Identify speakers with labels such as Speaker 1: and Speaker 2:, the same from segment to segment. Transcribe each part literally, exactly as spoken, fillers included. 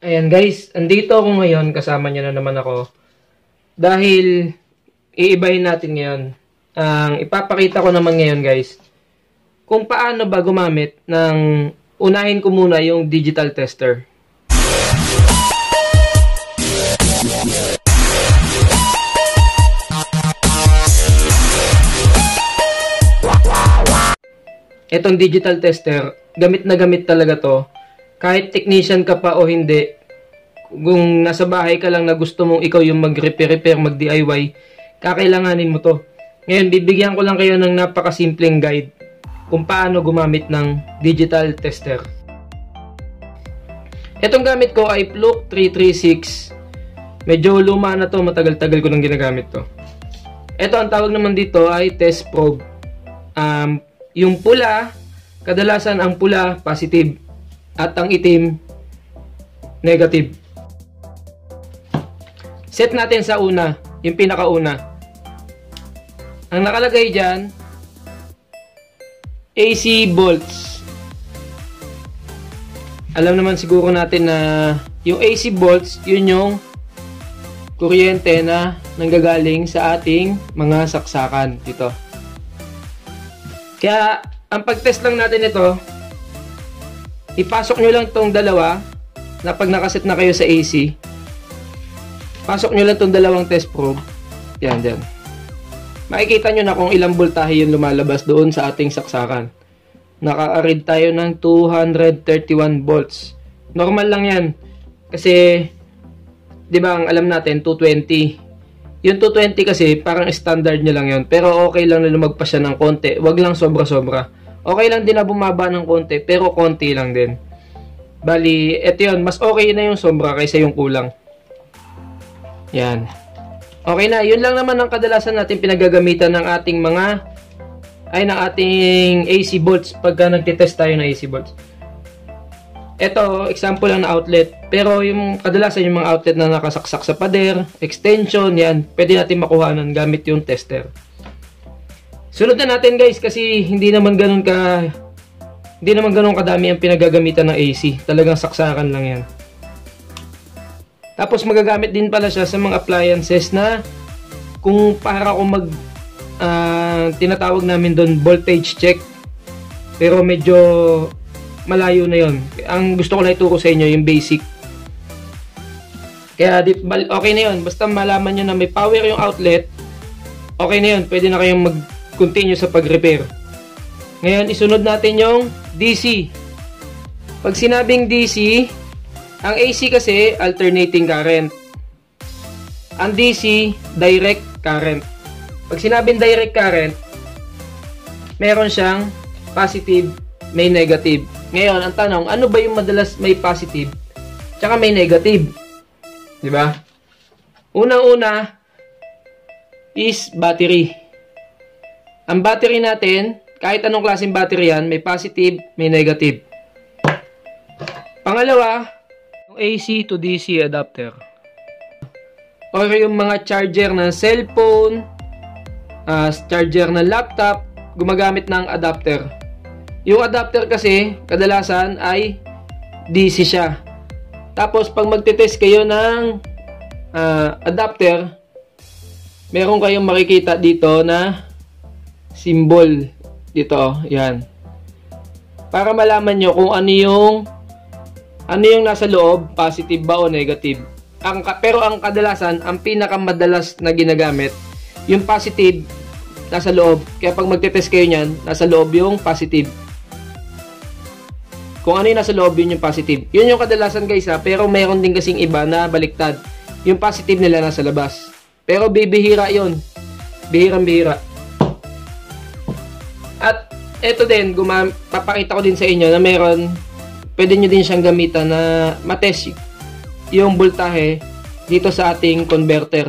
Speaker 1: Ayan guys, andito ako ngayon, kasama niyo na naman ako. Dahil iibahin natin ngayon. Ang ipapakita ko naman ngayon guys, kung paano ba gumamit ng, unahin ko muna yung digital tester. Etong digital tester, gamit na gamit talaga to. Kahit technician ka pa o hindi, kung nasa bahay ka lang na gusto mong ikaw yung mag-repair-repair, mag-D I Y, kakailanganin mo to. Ngayon, bibigyan ko lang kayo ng napakasimpleng guide kung paano gumamit ng digital tester. Etong gamit ko ay Fluke three thirty-six. Medyo luma na to, matagal-tagal ko nang ginagamit to. Ito, ang tawag naman dito ay test probe. Um, yung pula, kadalasan ang pula, positive. At ang itim, negative. Set natin sa una, yung pinakauna. Ang nakalagay dyan, A C volts. Alam naman siguro natin na yung A C volts, yun yung kuryente na nanggagaling sa ating mga saksakan dito. Kaya, ang pag-test lang natin ito, ipasok nyo lang tong dalawa na pag nakaset na kayo sa A C. Pasok nyo lang tong dalawang test probe. Yan, dyan. Makikita nyo na kung ilang voltahe yung lumalabas doon sa ating saksakan. Naka-read tayo ng two hundred thirty-one volts. Normal lang yan. Kasi, di ba, ang alam natin, two twenty. Yung two twenty kasi, parang standard nyo lang yun. Pero okay lang na lumagpas siya ng konti. Wag lang sobra-sobra. Okay lang din na bumaba ng konti, pero konti lang din. Bali, eto yun. Mas okay na yung sobra kaysa yung kulang. Yan. Okay na. Yun lang naman ang kadalasan natin pinagagamitan ng ating mga, ay ng ating A C volts pagka nagtitest tayo ng A C volts. Ito, example lang na outlet. Pero yung kadalasan yung mga outlet na nakasaksak sa pader, extension, yan. Pwede natin makuhanan gamit yung tester. Sunod na natin guys, kasi hindi naman ganun ka hindi naman ganun kadami ang pinagagamitan ng A C. Talagang saksakan lang yan. Tapos magagamit din pala siya sa mga appliances na kung para kung mag uh, tinatawag namin doon voltage check. Pero medyo malayo na yon. Ang gusto ko lang ituro sa inyo yung basic. Kaya okay na yon. Basta malaman nyo na may power yung outlet, okay na yon. Pwede na kayong mag continue sa pag-repair. Ngayon, isunod natin yung D C. Pag sinabing D C, ang A C kasi alternating current. Ang D C, direct current. Pag sinabing direct current, meron siyang positive, may negative. Ngayon, ang tanong, ano ba yung madalas may positive tsaka may negative? Diba? Unang-una is battery. Ang battery natin, kahit anong klaseng battery yan, may positive, may negative. Pangalawa, yung A C to D C adapter. Or yung mga charger ng cellphone, uh, charger ng laptop, gumagamit ng adapter. Yung adapter kasi, kadalasan ay D C siya. Tapos, pag magte-test kayo ng uh, adapter, meron kayong makikita dito na symbol dito, yan. Para malaman nyo kung ano yung ano yung nasa loob, positive ba o negative. Ang, pero ang kadalasan, ang pinakamadalas na ginagamit, yung positive nasa loob. Kaya pag magte-test kayo niyan, nasa loob yung positive. Kung ano yung nasa loob, yun yung positive. Yun yung kadalasan guys ha, pero mayroon din kasing iba na baliktad. Yung positive nila nasa labas. Pero bibihira yun. Bihirang-bihira. At eto din, gumam papakita ko din sa inyo na meron, pwede nyo din siyang gamitan na matest yung voltahe dito sa ating converter.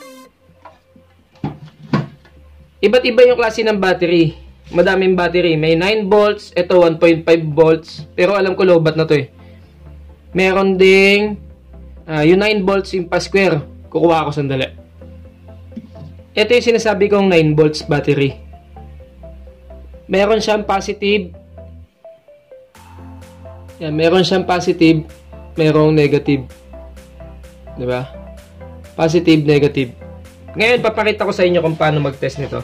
Speaker 1: Iba't iba yung klase ng battery. Madaming battery. May nine volts, ito one point five volts. Pero alam ko low-bat na to eh. Meron ding uh, yung nine volts yung pa-square. Kukuha ako sandali. Ito yung sinasabi kong nine volts battery. Meron siyang positive. Yan, meron siyang positive merong negative. Diba? Positive, negative. Ngayon, papakita ko sa inyo kung paano mag-test nito.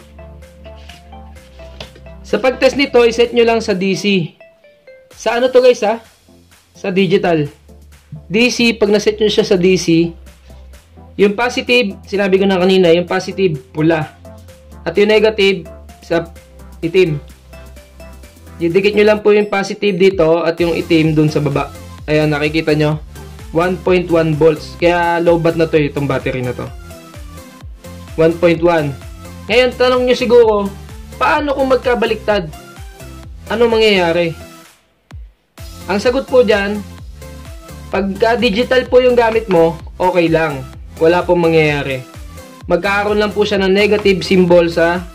Speaker 1: Sa pag-test nito, iset nyo lang sa D C. Sa ano to guys ha? Sa digital. D C, pag naset nyo siya sa D C, yung positive, sinabi ko na kanina, yung positive, pula. At yung negative, sa itim. Didikit nyo lang po yung positive dito at yung itim dun sa baba. Ayan, nakikita nyo. one point one volts. Kaya low bat na to itong battery na to. one point one. Ngayon, tanong nyo siguro, paano kung magkabaliktad? Ano mangyayari? Ang sagot po dyan, pagka digital po yung gamit mo, okay lang. Wala pong mangyayari. Magkakaroon lang po siya ng negative symbol sa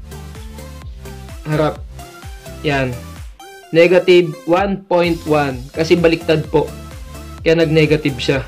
Speaker 1: harap. Yan. Negative one point one. Kasi baliktad po. Kaya nag-negative siya.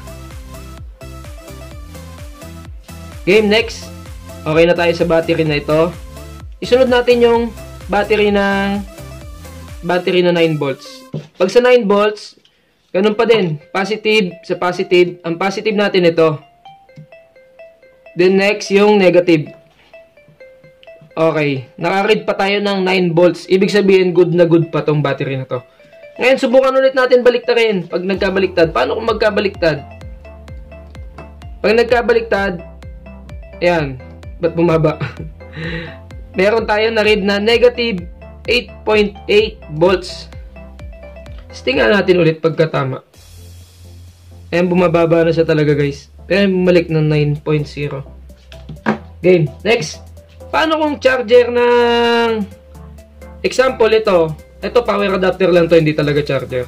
Speaker 1: Game next. Okay na tayo sa battery na ito. Isunod natin yung battery ng battery na nine volts. Pag sa nine volts, ganun pa din. Positive sa positive. Ang positive natin ito. Then next, yung negative. Okay. Naka-read pa tayo ng nine volts. Ibig sabihin, good na good pa tong battery na to. Ngayon, subukan ulit natin baliktarin. Pag nagkabaliktad. Paano kung magkabaliktad? Pag nagkabaliktad, ayan. Ba't bumaba? Meron tayo na-read na negative eight point eight volts. Tingnan natin ulit pagkatama. Ayan, bumababa na siya talaga guys. Pero bumalik ng nine point zero. Game. Next. Paano kung charger ng... Example, ito. Ito, power adapter lang to, hindi talaga charger.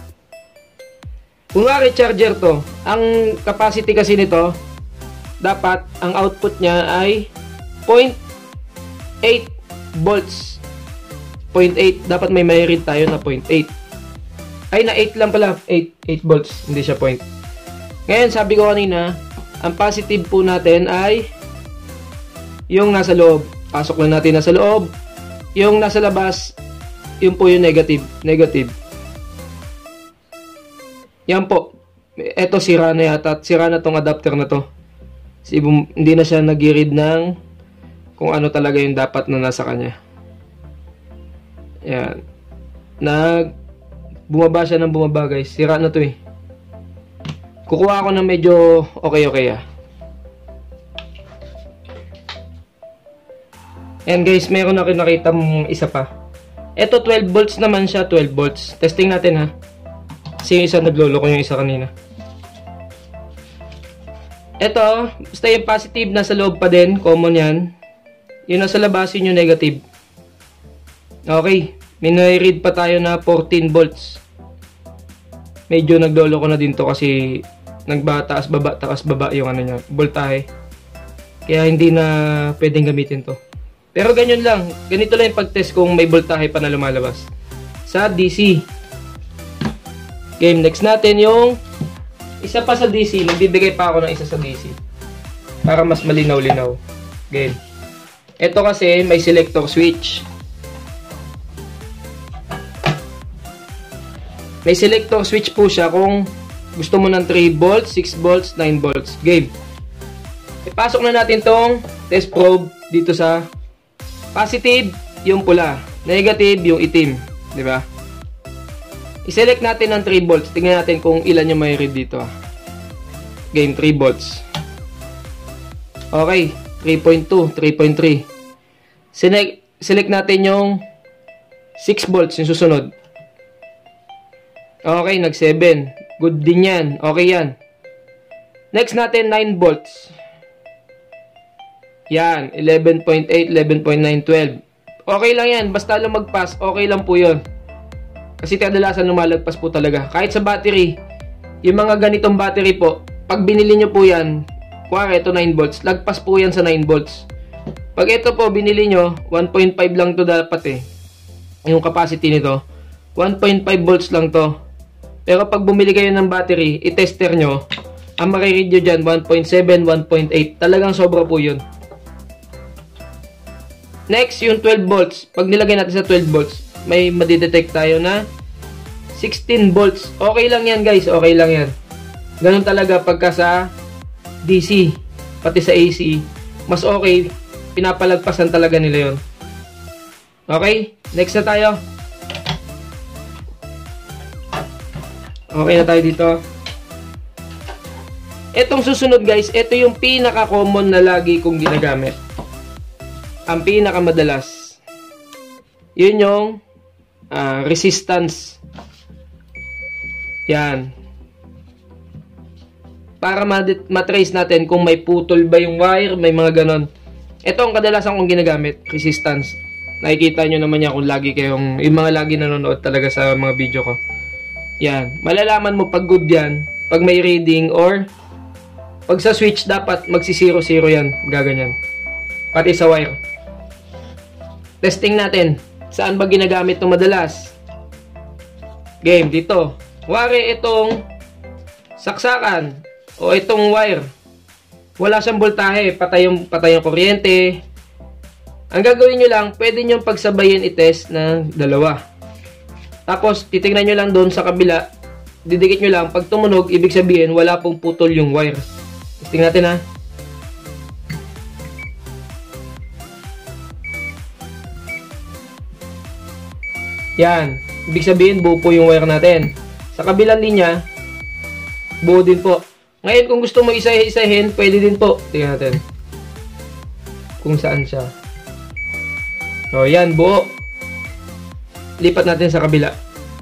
Speaker 1: Kung nga charger to, ang capacity kasi nito, dapat, ang output niya ay zero point eight volts. zero point eight. Dapat may may read tayo na zero point eight. Ay, na eight lang pala. eight, eight volts. Hindi siya point. Ngayon, sabi ko kanina, ang positive po natin ay yung nasa loob. Pasok lang natin nasa loob. Yung nasa labas, yun po yung negative. Negative. Yan po. Eto, sira na yata. Sira na tong adapter na to. Kasi hindi na siya nag-read ng kung ano talaga yung dapat na nasa kanya. Yan. Nag bumaba siya ng bumaba guys. Sira na to eh. Kukuha ako ng medyo okay-okay ah. And guys, meron ako nakita mong isa pa. Ito twelve volts naman siya, twelve volts. Testing natin ha. Kasi yung isa nagloloko yung isa kanina. Ito, basta yung positive nasa loob pa din, common yan. Yung nasa labas yun yung negative. Okay, may nai-read pa tayo na fourteen volts. Medyo nagloloko na din to kasi nagbataas baba, taas baba yung ano niya, voltahe. Kaya hindi na pwedeng gamitin to. Pero ganyan lang. Ganito lang yung pag-test kung may voltahe pa na lumalabas. Sa D C. Game next natin yung isa pa sa D C. Nagbibigay pa ako ng isa sa D C. Para mas malinaw-linaw. Game. Ito kasi may selector switch. May selector switch po siya kung gusto mo ng three volts, six volts, nine volts. Game. Ipasok na natin tong test probe dito sa positive, yung pula. Negative, yung itim. Diba? I-select natin ng three volts. Tingnan natin kung ilan yung may read dito. Game, three volts. Okay. three point two, three point three. Select, select natin yung six volts, yung susunod. Okay, nag seven. Good din yan. Okay yan. Next natin, nine volts. Yan, eleven point eight, eleven point nine, twelve. Okay lang yan, basta lang mag-pass, okay lang po yun. Kasi kadalasan lumalagpas po talaga. Kahit sa battery, yung mga ganitong battery po, pag binili nyo po yan, kuwari ito nine volts, lagpas po yan sa nine volts. Pag ito po, binili nyo, one point five lang to dapat eh. Yung capacity nito, one point five volts lang to. Pero pag bumili kayo ng battery, i-tester nyo, ang mariread nyo dyan, one point seven, one point eight. Talagang sobra po yun. Next, yung twelve volts. Pag nilagay natin sa twelve volts, may madidetect tayo na sixteen volts. Okay lang yan guys, okay lang yan. Ganun talaga pagka sa D C, pati sa A C, mas okay, pinapalagpasan talaga nila yon. Okay, next na tayo. Okay na tayo dito. Etong susunod guys, ito yung pinaka-common na lagi kong ginagamit. Ang pinaka-madalas. Yun yung uh, resistance. Yan. Para matrace natin kung may putol ba yung wire, may mga ganon. Ito ang kadalasan kong ginagamit, resistance. Nakikita nyo naman yan kung lagi kayong, yung mga lagi nanonood talaga sa mga video ko. Yan. Malalaman mo pag good yan, pag may reading, or pag sa switch dapat magsi zero zero yan. Gaganyan. Pati sa wire. Testing natin. Saan ba ginagamit ito madalas? Game, dito. Wari itong saksakan o itong wire. Wala siyang voltahe. Patay yung, patay yung kuryente. Ang gagawin nyo lang, pwede nyo pagsabayin i-test ng dalawa. Tapos, titignan nyo lang doon sa kabila. Didikit nyo lang. Pag tumunog, ibig sabihin, wala pong putol yung wire. Testing natin ha. Yan. Ibig sabihin, buo po yung wire natin. Sa kabilang linya, buo din po. Ngayon, kung gusto mo isa-isahin, pwede din po. Tingnan natin. Kung saan siya. O, yan, buo. Lipat natin sa kabila.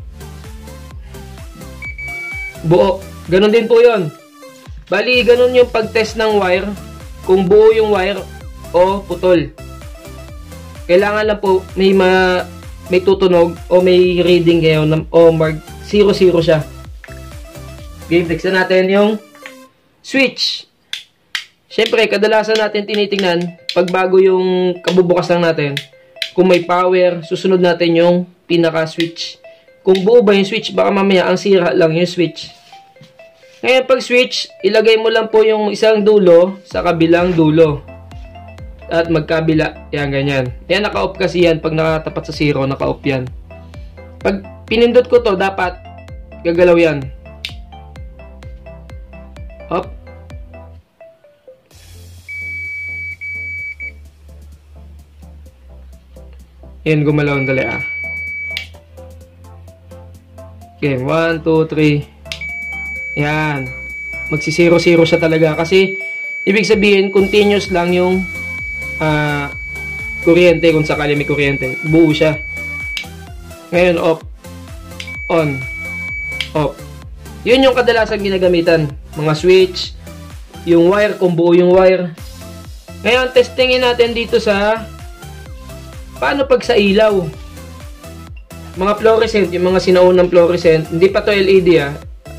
Speaker 1: Buo. Ganon din po yun. Bali, ganon yung pag-test ng wire. Kung buo yung wire o putol. Kailangan lang po may ma may tutunog o may reading kayo o mark zero zero siya. Game, next na natin yung switch. Siyempre, kadalasan natin tinitingnan pag bago yung kabubukas lang natin. Kung may power, susunod natin yung pinaka-switch. Kung buo ba yung switch, baka mamaya ang sira lang yung switch. Ngayon, pag switch, ilagay mo lang po yung isang dulo sa kabilang dulo. At magkabila. Yan, ganyan. Yan, naka-off kasi yan. Pag nakatapat sa zero, naka-off yan. Pag pinindot ko to, dapat gagalaw yan. Hop. Yan, gumalaw ang dali ah. Okay, one, two, three. Yan. Magsi zero zero siya talaga. Kasi, ibig sabihin, continuous lang yung uh, kuryente. Kung sakali may kuryente. Buo siya. Ngayon, off. On. Off. Yun yung kadalasan ginagamitan. Mga switch. Yung wire, kung buo yung wire. Ngayon, testingin natin dito sa paano pag sa ilaw? Mga fluorescent, yung mga sinaunang fluorescent, hindi pa to L E D ah.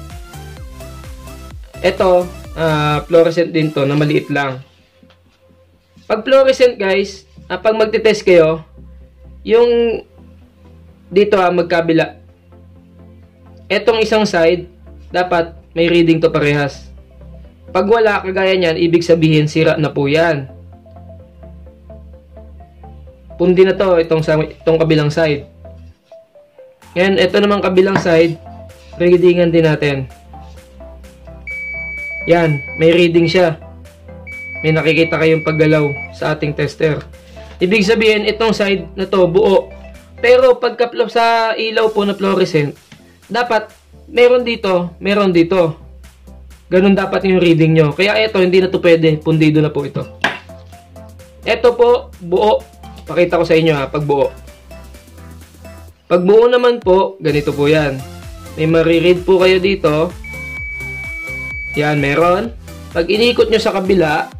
Speaker 1: Ito, uh, fluorescent din to, na maliit lang. Pag fluorescent guys, uh, pag magte-test kayo, yung dito ah, magkabila. Etong isang side, dapat may reading to parehas. Pag wala, kagaya niyan, ibig sabihin sira na po yan. Pundi na to, itong, itong kabilang side. Ngayon, ito naman kabilang side, readingan din natin. Yan, may reading siya. May nakikita kayong paggalaw sa ating tester. Ibig sabihin, itong side na to, buo. Pero pagka sa ilaw po na fluorescent, dapat meron dito, meron dito. Ganun dapat yung reading nyo. Kaya ito, hindi na to pwede. Pundido na po ito. Ito po, buo. Pakita ko sa inyo ha, pag buo. Pag buo naman po, ganito po yan. May mariread po kayo dito. Yan, meron. Pag inikot nyo sa kabila,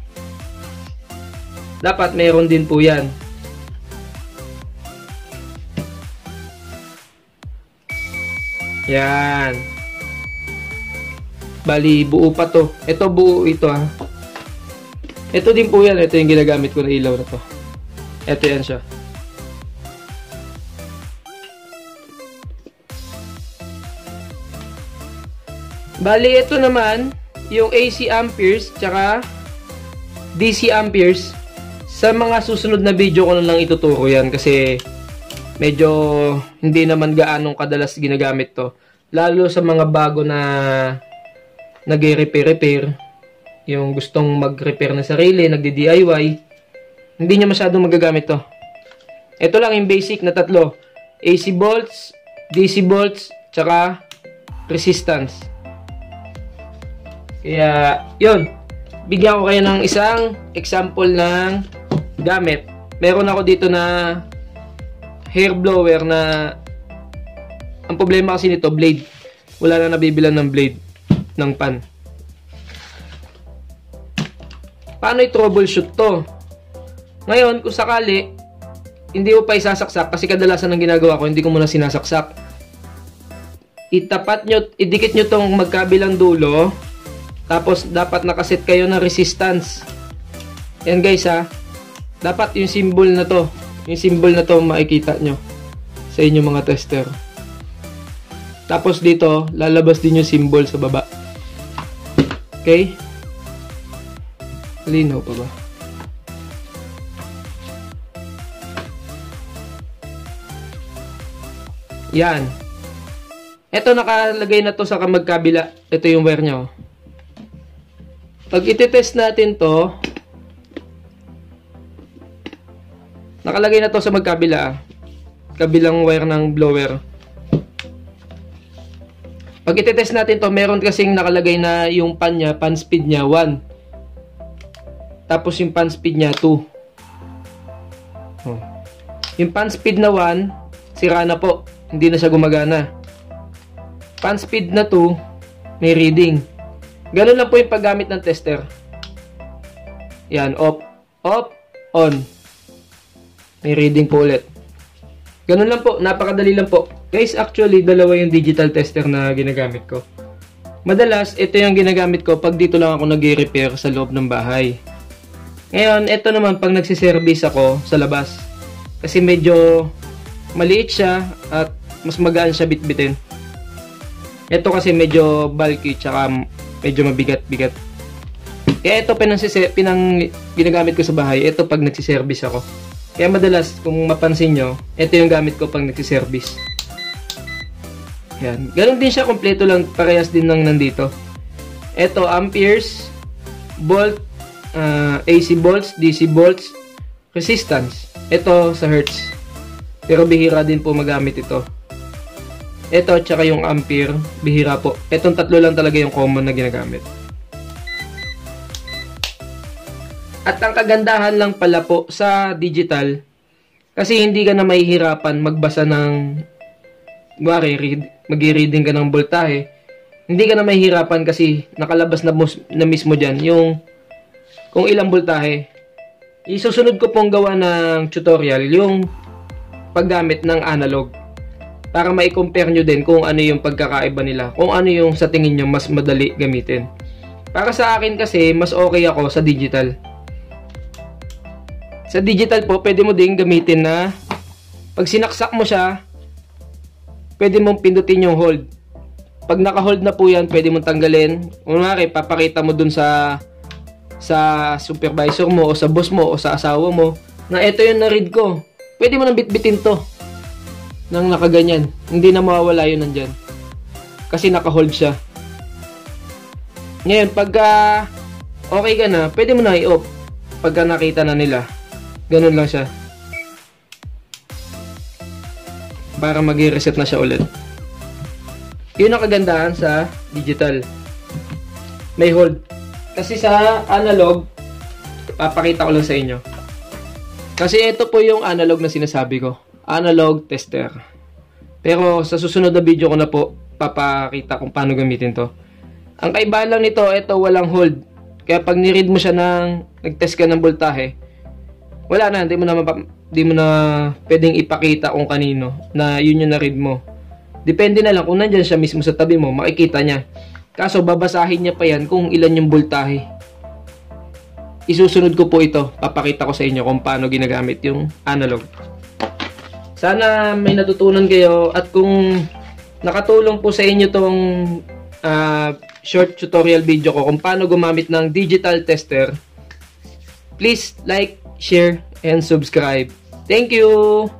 Speaker 1: dapat meron din po yan. Yan. Bali, buo pa to. Ito buo ito ha. Ito din po yan. Ito yung ginagamit ko na ilaw na to. Ito yan siya. Bali, ito naman, yung A C amperes, tsaka D C amperes. Sa mga susunod na video ko na lang ituturo yan kasi medyo hindi naman gaanong kadalas ginagamit to. lalo sa mga bago na nag-repair-repair, yung gustong mag-repair na sarili, nagdi-D I Y, hindi nyo masyadong magagamit to. Ito lang yung basic na tatlo. A C bolts, D C bolts, tsaka resistance. Kaya, yun. Bigyan ko kayo ng isang example ng gamit. Meron ako dito na hair blower na ang problema kasi nito, blade. Wala na nabibilan ng blade ng pan. Paano i-troubleshoot to? Ngayon, kung sakali, hindi ko pa isasaksak kasi kadalasan ng ginagawa ko, hindi ko muna sinasaksak. Itapat nyo, idikit nyo tong magkabilang dulo. Tapos, dapat nakaset kayo ng resistance. Yan guys ha. Dapat yung symbol na to. Yung symbol na to makikita nyo sa inyong mga tester. Tapos dito, lalabas din yung symbol sa baba. Okay? Linaw pa ba? Yan. Ito nakalagay na to sa magkabila. Ito yung wire nyo. Pag iti-test natin to, nakalagay na to sa magkabila. Kabilang wire ng blower. Pag iti-test natin to, meron kasing nakalagay na yung pan niya, pan speed niya one. Tapos yung pan speed niya two. Oh. Yung pan speed na one, sira na po. Hindi na siya gumagana. Pan speed na two, may reading. Ganun lang po yung paggamit ng tester. Yan, off, off, on. May reading po ulit. Ganun lang po, napakadali lang po. Guys, actually, dalawa yung digital tester na ginagamit ko. Madalas, ito yung ginagamit ko pag dito lang ako nag-repair sa loob ng bahay. Ngayon, ito naman pag nagsiservice ako sa labas. Kasi medyo maliit siya at mas magaan siya bitbitin. Ito kasi medyo bulky tsaka medyo mabigat-bigat. Kaya ito pinang, pinang ginagamit ko sa bahay. Ito pag nagsiservice ako. Kaya madalas, kung mapansin nyo, ito yung gamit ko pag nagsiservice. Yan. Ganon din siya, kompleto lang. Parehas din lang nandito. Ito, amperes, volt, uh, A C volts, D C volts, resistance. Ito sa hertz. Pero bihira din po magamit ito. Ito, tsaka yung ampere, bihira po. Itong tatlo lang talaga yung common na ginagamit. At ang kagandahan lang pala po sa digital, kasi hindi ka na mahihirapan magbasa ng, mag-reading ka ng voltahe, hindi ka na mahihirapan kasi nakalabas na, na mismo dyan yung kung ilang voltahe. Isusunod ko pong gawa ng tutorial yung paggamit ng analog. Para ma-compare nyo din kung ano yung pagkakaiba nila. Kung ano yung sa tingin nyo mas madali gamitin. Para sa akin kasi, mas okay ako sa digital. Sa digital po, pwede mo din gamitin na pag sinaksak mo siya, pwede mong pindutin yung hold. Pag naka-hold na po yan, pwede mong tanggalin. Kunwari, papakita mo dun sa sa supervisor mo o sa boss mo o sa asawa mo na ito yung na-read ko. Pwede mo nang bitbitin to nang nakaganyan. Hindi na mawawala yun nandyan. Kasi naka-hold siya. Ngayon, pagka okay ka na, pwede mo na i-off. Pagka nakita na nila. Ganun lang siya. Para mag-reset na siya ulit. Yun ang kagandahan sa digital. May hold. Kasi sa analog, papakita ko lang sa inyo. Kasi ito po yung analog na sinasabi ko. Analog tester. Pero sa susunod na video ko na po, papakita kung paano gamitin to. Ang kaibahan lang nito, ito walang hold. Kaya pag ni-read mo siya ng, nag-test ka ng voltahe, wala na, hindi mo na, hindi mo na pwedeng ipakita kung kanino na yun yung na-read mo. Depende na lang kung nandyan siya mismo sa tabi mo, makikita niya. Kaso babasahin niya pa yan kung ilan yung voltahe. Isusunod ko po ito, papakita ko sa inyo kung paano ginagamit yung analog. Sana may natutunan kayo at kung nakatulong po sa inyo tong uh, short tutorial video ko kung paano gumamit ng digital tester, please like, share, and subscribe. Thank you!